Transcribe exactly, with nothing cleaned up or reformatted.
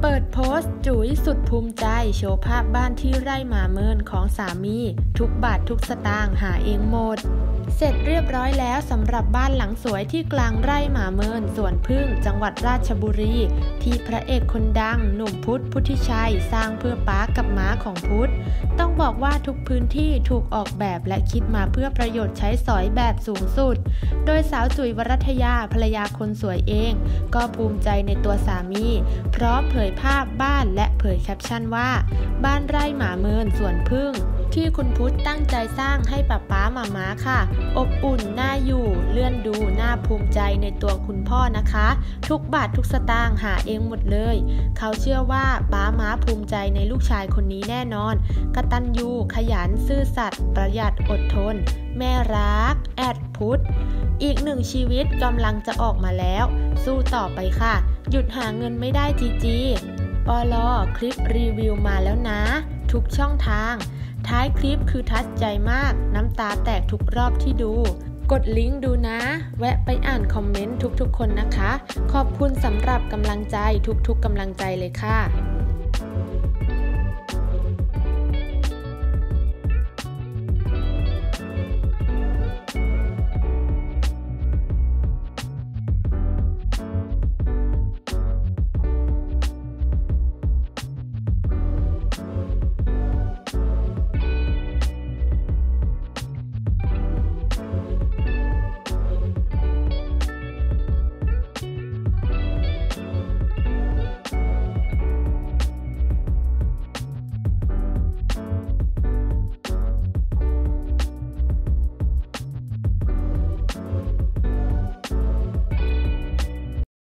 เปิดโพสต์จุ๋ยสุดภูมิใจโชว์ภาพบ้านที่ไร่หมาเมินของสามีทุกบาททุกสตางค์หาเองหมดเสร็จเรียบร้อยแล้วสำหรับบ้านหลังสวยที่กลางไร่หมาเมินสวนพึ่งจังหวัดราชบุรีที่พระเอกคนดังหนุ่มพุทธพุทธิชัยสร้างเพื่อป๊ากับม้าของพุทธต้องบอกว่าทุกพื้นที่ถูกออกแบบและคิดมาเพื่อประโยชน์ใช้สอยแบบสูงสุดโดยสาวจุ๋ยวรัตยาภรรยาคนสวยเองก็ภูมิใจในตัวสามีพร้อมเผยภาพบ้านและเผยแคปชั่นว่าบ้านไร่หมาเมินสวนพึ่งที่คุณพุทธตั้งใจสร้างให้ป๊าป๊าหม่าม้าค่ะอบอุ่นน่าอยู่เลื่อนดูน่าภูมิใจในตัวคุณพ่อนะคะทุกบาททุกสตางค์หาเองหมดเลยเขาเชื่อว่าป๊าม้าภูมิใจในลูกชายคนนี้แน่นอนกตัญญูขยันซื่อสัตย์ประหยัดอดทนแม่รักแอดพุทธอีกหนึ่งชีวิตกำลังจะออกมาแล้วสู้ต่อไปค่ะหยุดหาเงินไม่ได้จีจีปลอคลิปรีวิวมาแล้วนะทุกช่องทางท้ายคลิปคือทัชใจมากน้ำตาแตกทุกรอบที่ดูกดลิงก์ดูนะแวะไปอ่านคอมเมนต์ทุกๆคนนะคะขอบคุณสำหรับกำลังใจทุกๆกำลังใจเลยค่ะ